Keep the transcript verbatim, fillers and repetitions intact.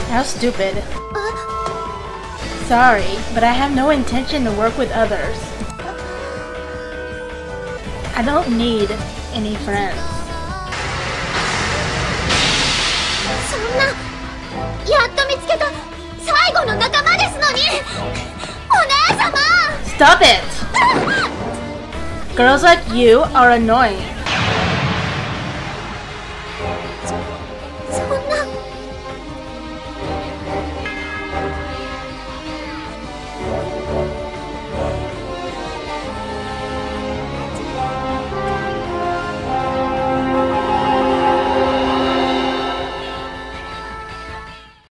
How stupid. Sorry, but I have no intention to work with others. I don't need any friends. そんな、やっと見つけた最後の仲間ですのに、お姉様 Stop it! Girls like you are annoying.